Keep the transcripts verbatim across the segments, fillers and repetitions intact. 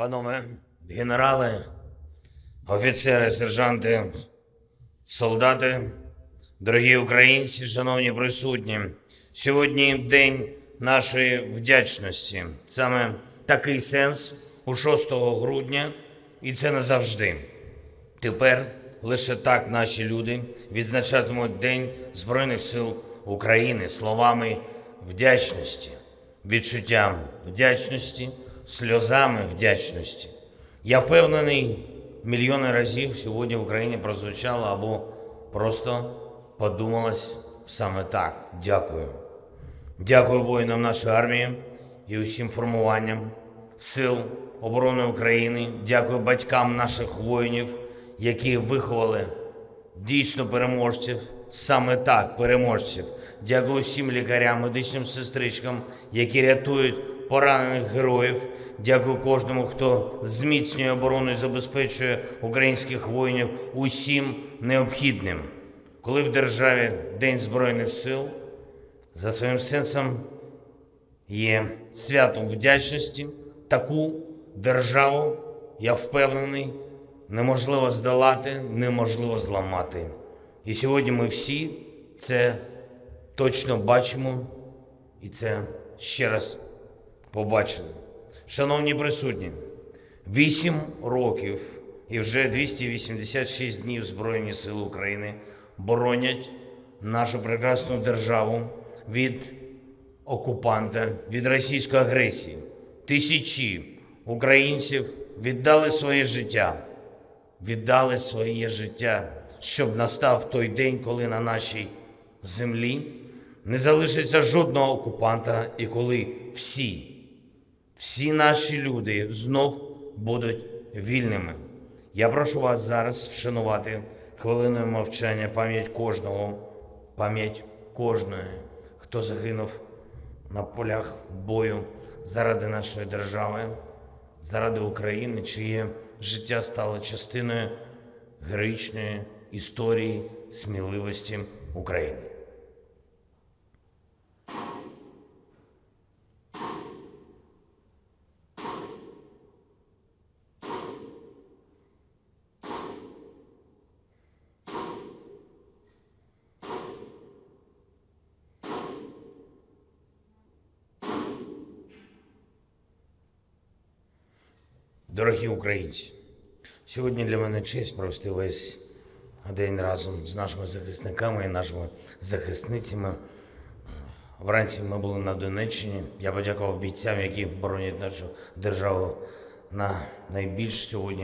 Панове генерали, офіцери, сержанти, солдати, дорогі українці, шановні присутні, сьогодні день нашої вдячності. Саме такий сенс у шостого грудня, і це назавжди. Тепер лише так наші люди відзначатимуть День Збройних сил України словами вдячності, відчуттям вдячності, сльозами вдячності. Я впевнений, мільйони разів сьогодні в Україні прозвучало або просто подумалось саме так. Дякую. Дякую воїнам нашої армії і усім формуванням Сил оборони України. Дякую батькам наших воїнів, які виховали дійсно переможців, саме так, переможців. Дякую всім лікарям, медичним сестричкам, які рятують поранених героїв. Дякую кожному, хто зміцнює оборону і забезпечує українських воїнів усім необхідним. Коли в державі День Збройних сил, за своїм сенсом є святом вдячності, таку державу, я впевнений, неможливо здолати, неможливо зламати. І сьогодні ми всі це точно бачимо і це ще раз побачили. Шановні присутні, вісім років і вже двісті вісімдесят шість днів Збройні Сили України боронять нашу прекрасну державу від окупанта, від російської агресії. Тисячі українців віддали своє життя, віддали своє життя, щоб настав той день, коли на нашій землі не залишиться жодного окупанта і коли всі, всі наші люди знов будуть вільними. Я прошу вас зараз вшанувати хвилиною мовчання пам'ять кожного, пам'ять кожної, хто загинув на полях бою заради нашої держави, заради України, чиє життя стало частиною героїчної історії сміливості України. Дорогі українці, сьогодні для мене честь провести весь день разом з нашими захисниками і нашими захисницями. Вранці ми були на Донеччині. Я подякував бійцям, які боронять нашу державу на найбільш сьогодні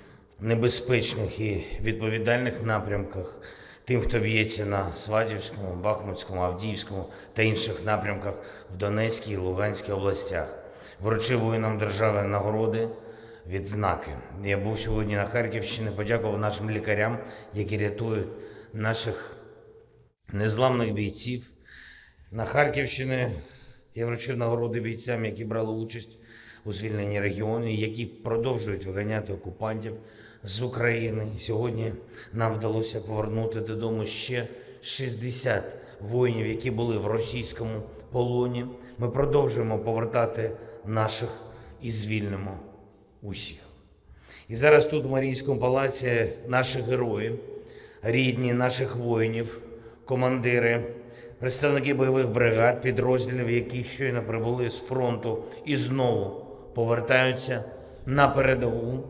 небезпечних і відповідальних напрямках. Тим, хто б'ється на Сватівському, Бахмутському, Авдіївському та інших напрямках в Донецькій і Луганській областях. Вручив воїнам держави нагороди, відзнаки. Я був сьогодні на Харківщині, подякував нашим лікарям, які рятують наших незламних бійців. На Харківщині я вручив нагороди бійцям, які брали участь у звільненні регіону, які продовжують виганяти окупантів з України. Сьогодні нам вдалося повернути додому ще шістдесят воїнів, які були в російському полоні. Ми продовжуємо повертати наших і звільнимо усіх. І зараз тут, в Маріїнському палаці, наші герої, рідні наших воїнів, командири, представники бойових бригад, підрозділів, які щойно прибули з фронту і знову повертаються на передову,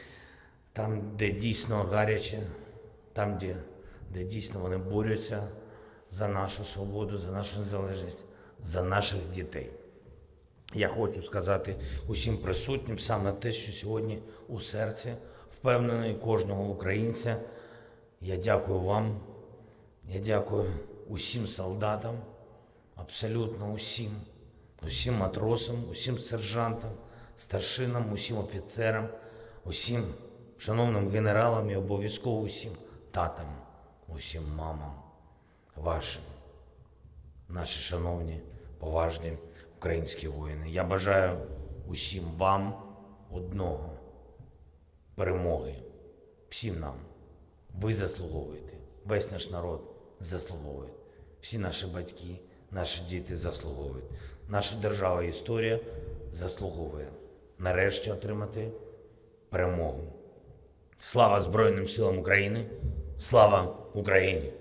там, де дійсно гаряче, там, де, де дійсно вони борються за нашу свободу, за нашу незалежність, за наших дітей. Я хочу сказати усім присутнім саме те, що сьогодні у серці впевнений кожного українця. Я дякую вам, я дякую усім солдатам, абсолютно усім, усім матросам, усім сержантам, старшинам, усім офіцерам, усім шановним генералам і обов'язково усім татам, усім мамам вашим, наші шановні, поважні українські воїни. Я бажаю усім вам одного – перемоги. Всім нам. Ви заслуговуєте. Весь наш народ заслуговує. Всі наші батьки, наші діти заслуговують. Наша держава і історія заслуговує нарешті отримати перемогу. Слава Збройним силам України! Слава Україні!